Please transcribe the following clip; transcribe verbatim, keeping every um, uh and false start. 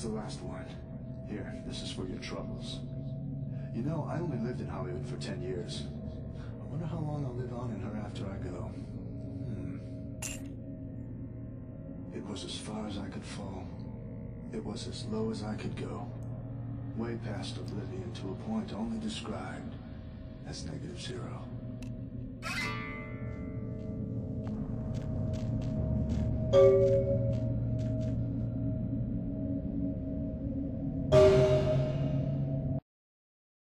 was the last one. Here, this is for your troubles. You know, I only lived in Hollywood for ten years. I wonder how long I'll live on in her after I go. Hmm. It was as far as I could fall. It was as low as I could go. Way past oblivion to a point only described as negative zero. You